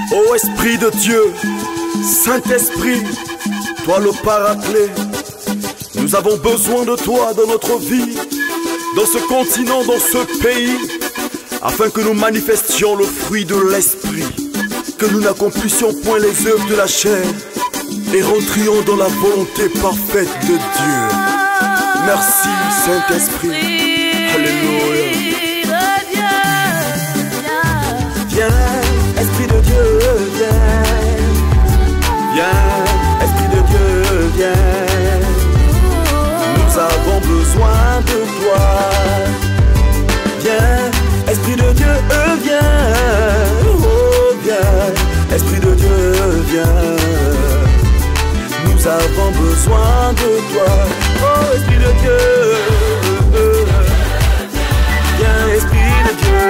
Ô Esprit de Dieu, Saint-Esprit, toi le Paraclet, nous avons besoin de toi dans notre vie, dans ce continent, dans ce pays, afin que nous manifestions le fruit de l'Esprit, que nous n'accomplissions point les œuvres de la chair et rentrions dans la volonté parfaite de Dieu. Merci Saint-Esprit. Alléluia. Viens, Esprit de Dieu, viens. Viens, Esprit de Dieu, viens. Nous avons besoin de toi. Viens, Esprit de Dieu, viens. Oh, viens, Esprit de Dieu, viens. Nous avons besoin de toi. Oh, Esprit de Dieu. Viens, Esprit de Dieu.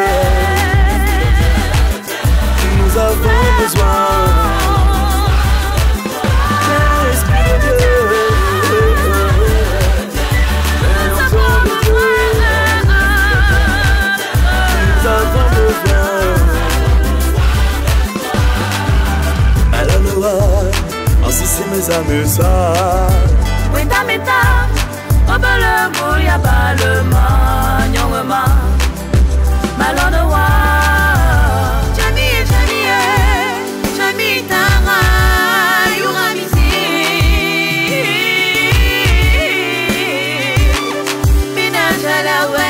Nous avons besoin. Viens, Esprit de Dieu. Nous avons besoin. Alléluia. Ainsi c'est mes amis ça. Wenda meta, obele moya balema, nyongema, malonwa. Jamie, Jamie tara, yura misi. Mina jalawe.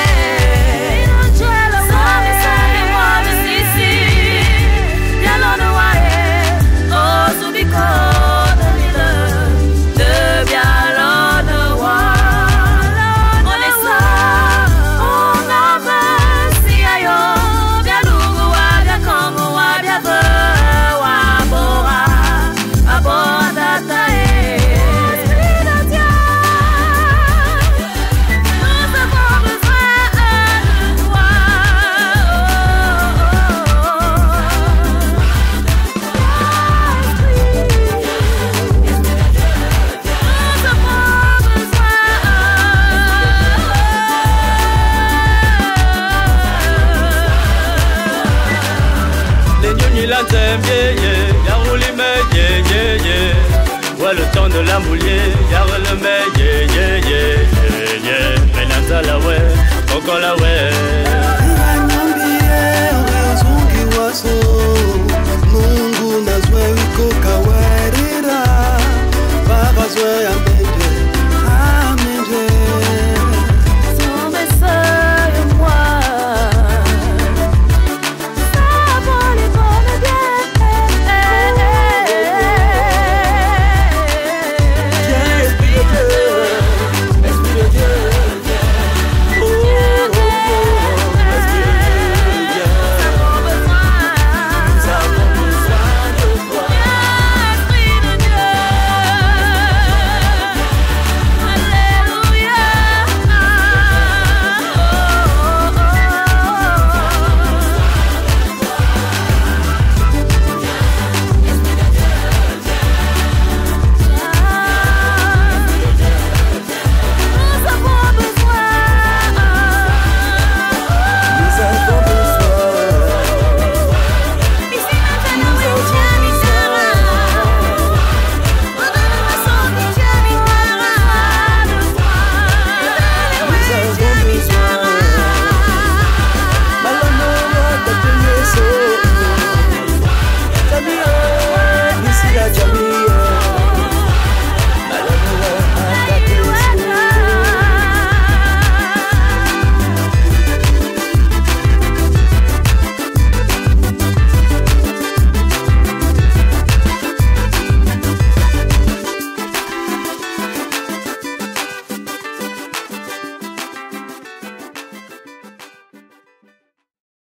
Le temps de la moulier, y'a le mec, yeah, yeah, yeah, yeah, yeah. Mais la ouais, encore la ouais.